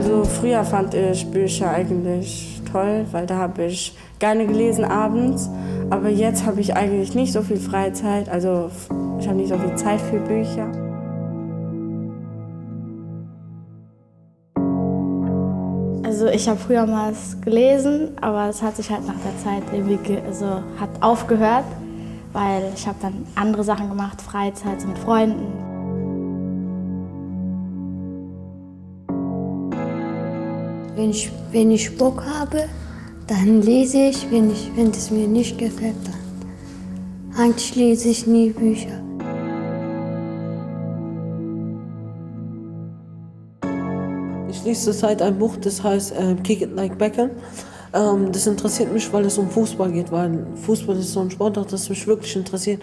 Also früher fand ich Bücher eigentlich toll, weil da habe ich gerne gelesen abends. Aber jetzt habe ich eigentlich nicht so viel Freizeit, also ich habe nicht so viel Zeit für Bücher. Also ich habe früher mal gelesen, aber es hat sich halt nach der Zeit irgendwie hat aufgehört, weil ich habe dann andere Sachen gemacht, Freizeit so mit Freunden. Wenn ich Bock habe, dann lese ich. Wenn es mir nicht gefällt, dann eigentlich lese ich nie Bücher. Ich lese zurzeit ein Buch, das heißt Kick It Like Beckham. Das interessiert mich, weil es um Fußball geht, weil Fußball ist so ein Sport, das mich wirklich interessiert.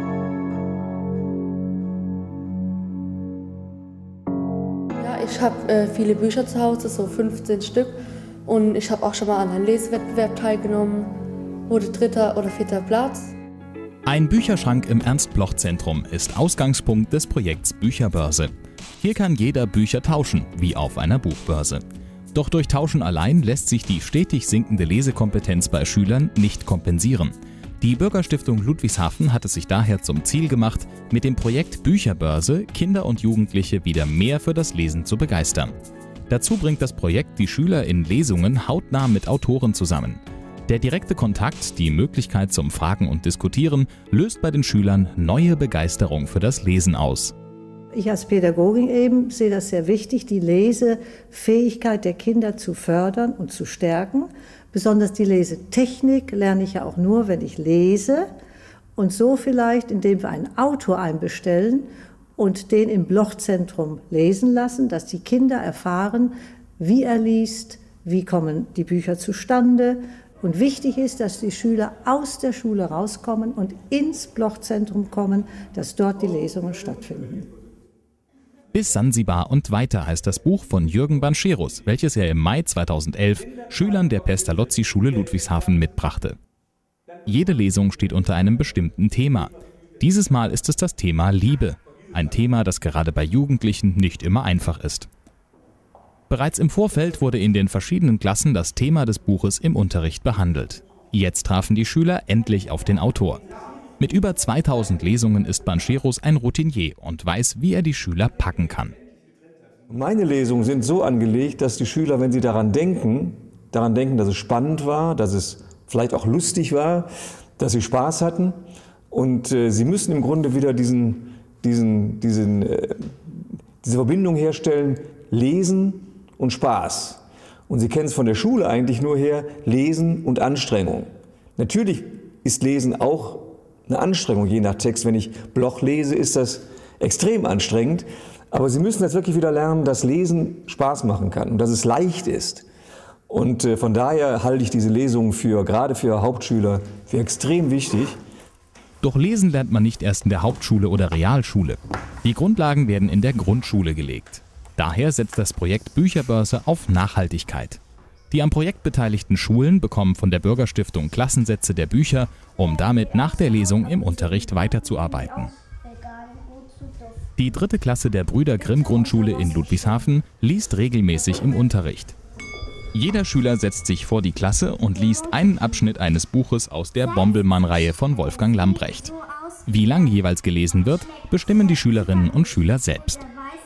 Ja, ich habe viele Bücher zu Hause, so 15 Stück. Und ich habe auch schon mal an einem Lesewettbewerb teilgenommen, wurde 3. oder 4. Platz. Ein Bücherschrank im Ernst-Bloch-Zentrum ist Ausgangspunkt des Projekts Bücherbörse. Hier kann jeder Bücher tauschen, wie auf einer Buchbörse. Doch durch Tauschen allein lässt sich die stetig sinkende Lesekompetenz bei Schülern nicht kompensieren. Die Bürgerstiftung Ludwigshafen hat es sich daher zum Ziel gemacht, mit dem Projekt Bücherbörse Kinder und Jugendliche wieder mehr für das Lesen zu begeistern. Dazu bringt das Projekt die Schüler in Lesungen hautnah mit Autoren zusammen. Der direkte Kontakt, die Möglichkeit zum Fragen und Diskutieren, löst bei den Schülern neue Begeisterung für das Lesen aus. Ich als Pädagogin eben sehe das sehr wichtig, die Lesefähigkeit der Kinder zu fördern und zu stärken. Besonders die Lesetechnik lerne ich ja auch nur, wenn ich lese. Und so vielleicht, indem wir einen Autor einbestellen und den im Bloch-Zentrum lesen lassen, dass die Kinder erfahren, wie er liest, wie kommen die Bücher zustande. Und wichtig ist, dass die Schüler aus der Schule rauskommen und ins Bloch-Zentrum kommen, dass dort die Lesungen stattfinden. Bis Sansibar und weiter heißt das Buch von Jürgen Bancherus, welches er im Mai 2011 Schülern der Pestalozzi-Schule Ludwigshafen mitbrachte. Jede Lesung steht unter einem bestimmten Thema. Dieses Mal ist es das Thema Liebe. Ein Thema, das gerade bei Jugendlichen nicht immer einfach ist. Bereits im Vorfeld wurde in den verschiedenen Klassen das Thema des Buches im Unterricht behandelt. Jetzt trafen die Schüler endlich auf den Autor. Mit über 2000 Lesungen ist Bancherus ein Routinier und weiß, wie er die Schüler packen kann. Meine Lesungen sind so angelegt, dass die Schüler, wenn sie daran denken, dass es spannend war, dass es vielleicht auch lustig war, dass sie Spaß hatten. Und sie müssen im Grunde wieder diese Verbindung herstellen, Lesen und Spaß. Und Sie kennen es von der Schule eigentlich nur her, Lesen und Anstrengung. Natürlich ist Lesen auch eine Anstrengung, je nach Text. Wenn ich Bloch lese, ist das extrem anstrengend. Aber Sie müssen jetzt wirklich wieder lernen, dass Lesen Spaß machen kann und dass es leicht ist. Und von daher halte ich diese Lesungen gerade für Hauptschüler für extrem wichtig. Doch Lesen lernt man nicht erst in der Hauptschule oder Realschule. Die Grundlagen werden in der Grundschule gelegt. Daher setzt das Projekt Bücherbörse auf Nachhaltigkeit. Die am Projekt beteiligten Schulen bekommen von der Bürgerstiftung Klassensätze der Bücher, um damit nach der Lesung im Unterricht weiterzuarbeiten. Die 3. Klasse der Brüder Grimm Grundschule in Ludwigshafen liest regelmäßig im Unterricht. Jeder Schüler setzt sich vor die Klasse und liest einen Abschnitt eines Buches aus der Bombelmann-Reihe von Wolfgang Lambrecht. Wie lang jeweils gelesen wird, bestimmen die Schülerinnen und Schüler selbst.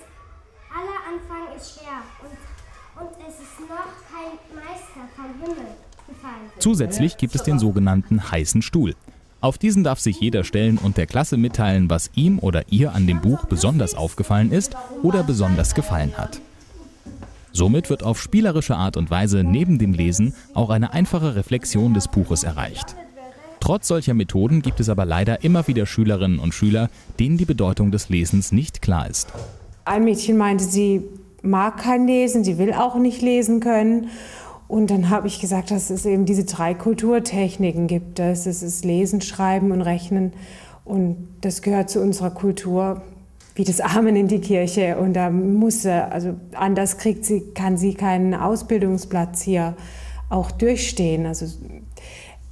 Zusätzlich gibt es den sogenannten heißen Stuhl. Auf diesen darf sich jeder stellen und der Klasse mitteilen, was ihm oder ihr an dem Buch besonders aufgefallen ist oder besonders gefallen hat. Somit wird auf spielerische Art und Weise neben dem Lesen auch eine einfache Reflexion des Buches erreicht. Trotz solcher Methoden gibt es aber leider immer wieder Schülerinnen und Schüler, denen die Bedeutung des Lesens nicht klar ist. Ein Mädchen meinte, sie mag kein Lesen, sie will auch nicht lesen können. Und dann habe ich gesagt, dass es eben diese 3 Kulturtechniken gibt. Es ist Lesen, Schreiben und Rechnen. Und das gehört zu unserer Kultur, wie das Amen in die Kirche. Und da muss sie, also anders kann sie keinen Ausbildungsplatz hier auch durchstehen. Also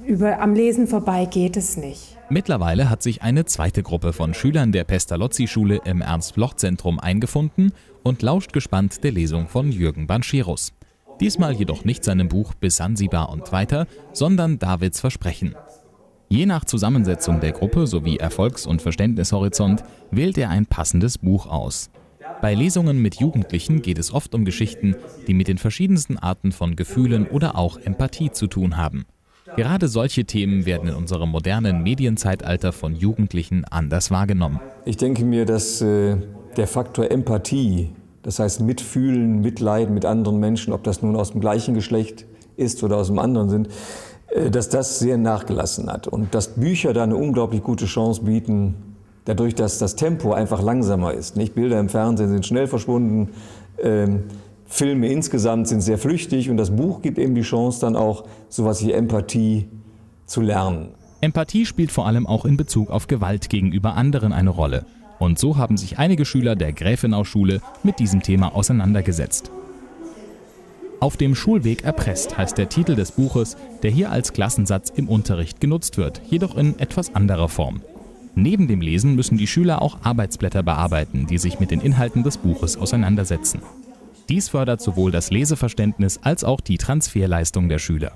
am Lesen vorbei geht es nicht. Mittlerweile hat sich eine zweite Gruppe von Schülern der Pestalozzi-Schule im Ernst-Bloch-Zentrum eingefunden und lauscht gespannt der Lesung von Jürgen Bancheros. Diesmal jedoch nicht seinem Buch Bis Sansibar und weiter, sondern Davids Versprechen. Je nach Zusammensetzung der Gruppe sowie Erfolgs- und Verständnishorizont wählt er ein passendes Buch aus. Bei Lesungen mit Jugendlichen geht es oft um Geschichten, die mit den verschiedensten Arten von Gefühlen oder auch Empathie zu tun haben. Gerade solche Themen werden in unserem modernen Medienzeitalter von Jugendlichen anders wahrgenommen. Ich denke mir, dass der Faktor Empathie, das heißt Mitfühlen, Mitleiden mit anderen Menschen, ob das nun aus dem gleichen Geschlecht ist oder aus dem anderen sind, dass das sehr nachgelassen hat. Und dass Bücher da eine unglaublich gute Chance bieten, dadurch, dass das Tempo einfach langsamer ist. Nicht? Bilder im Fernsehen sind schnell verschwunden, Filme insgesamt sind sehr flüchtig und das Buch gibt eben die Chance, dann auch sowas wie Empathie zu lernen. Empathie spielt vor allem auch in Bezug auf Gewalt gegenüber anderen eine Rolle. Und so haben sich einige Schüler der Gräfenau-Schule mit diesem Thema auseinandergesetzt. Auf dem Schulweg erpresst heißt der Titel des Buches, der hier als Klassensatz im Unterricht genutzt wird, jedoch in etwas anderer Form. Neben dem Lesen müssen die Schüler auch Arbeitsblätter bearbeiten, die sich mit den Inhalten des Buches auseinandersetzen. Dies fördert sowohl das Leseverständnis als auch die Transferleistung der Schüler.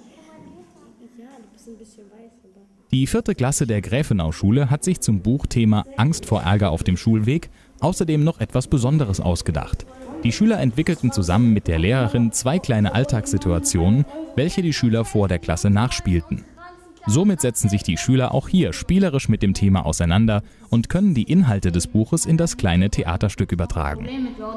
Die 4. Klasse der Gräfenau-Schule hat sich zum Buchthema Angst vor Ärger auf dem Schulweg außerdem noch etwas Besonderes ausgedacht. Die Schüler entwickelten zusammen mit der Lehrerin 2 kleine Alltagssituationen, welche die Schüler vor der Klasse nachspielten. Somit setzen sich die Schüler auch hier spielerisch mit dem Thema auseinander und können die Inhalte des Buches in das kleine Theaterstück übertragen.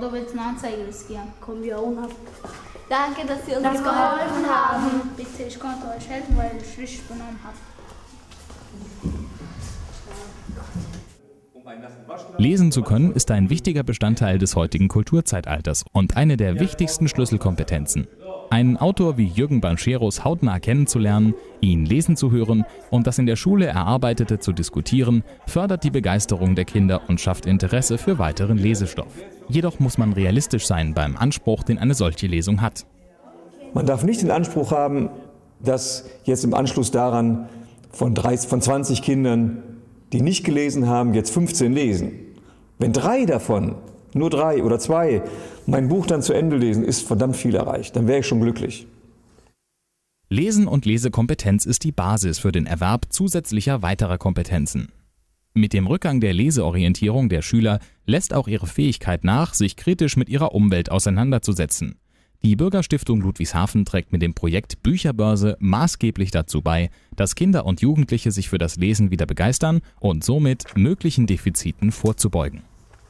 Danke, dass Sie uns geholfen haben. Bitte, ich konnte euch helfen, weil ich richtig benommen habe. Lesen zu können ist ein wichtiger Bestandteil des heutigen Kulturzeitalters und eine der wichtigsten Schlüsselkompetenzen. Einen Autor wie Jürgen Bancheros hautnah kennenzulernen, ihn lesen zu hören und das in der Schule Erarbeitete zu diskutieren, fördert die Begeisterung der Kinder und schafft Interesse für weiteren Lesestoff. Jedoch muss man realistisch sein beim Anspruch, den eine solche Lesung hat. Man darf nicht den Anspruch haben, dass jetzt im Anschluss daran von 20 Kindern, die nicht gelesen haben, jetzt 15 lesen. Wenn 3 davon, nur 3 oder 2, mein Buch dann zu Ende lesen, ist verdammt viel erreicht. Dann wäre ich schon glücklich. Lesen und Lesekompetenz ist die Basis für den Erwerb zusätzlicher weiterer Kompetenzen. Mit dem Rückgang der Leseorientierung der Schüler lässt auch ihre Fähigkeit nach, sich kritisch mit ihrer Umwelt auseinanderzusetzen. Die Bürgerstiftung Ludwigshafen trägt mit dem Projekt Bücherbörse maßgeblich dazu bei, dass Kinder und Jugendliche sich für das Lesen wieder begeistern und somit möglichen Defiziten vorzubeugen.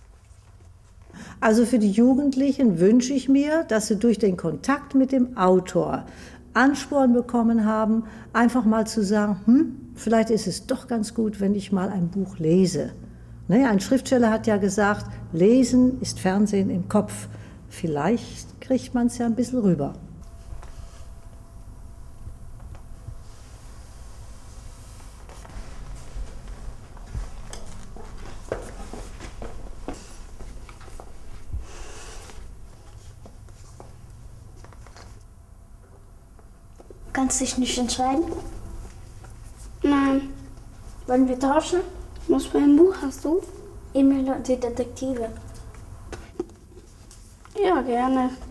Also für die Jugendlichen wünsche ich mir, dass sie durch den Kontakt mit dem Autor Ansporn bekommen haben, einfach mal zu sagen, vielleicht ist es doch ganz gut, wenn ich mal ein Buch lese. Ne, ein Schriftsteller hat ja gesagt, Lesen ist Fernsehen im Kopf. Vielleicht kriegt man es ja ein bisschen rüber. Kannst du dich nicht entscheiden? Nein. Wollen wir tauschen? Was für ein Buch hast du? Emil und die Detektive. Ja, gerne.